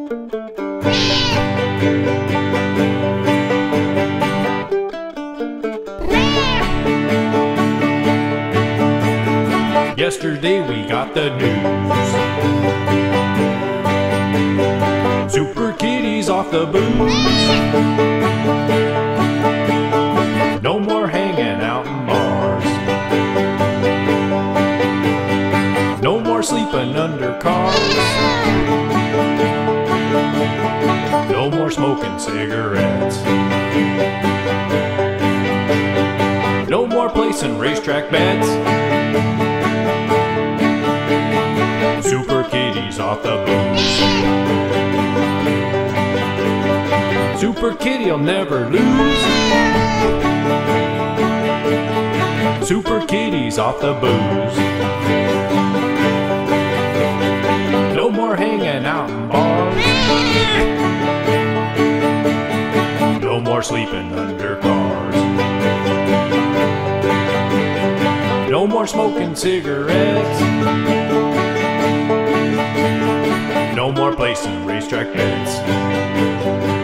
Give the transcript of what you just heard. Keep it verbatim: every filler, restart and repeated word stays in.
Yesterday we got the news. Super Kitty's off the booze. No more hanging out in bars. No more sleeping under cars. No more smoking cigarettes. No more placing racetrack bets. Super Kitty's off the booze. Super Kitty'll never lose. Super Kitty's off the booze. No more hanging out in bars. No more sleeping under cars. No more smoking cigarettes. No more placing racetrack bets.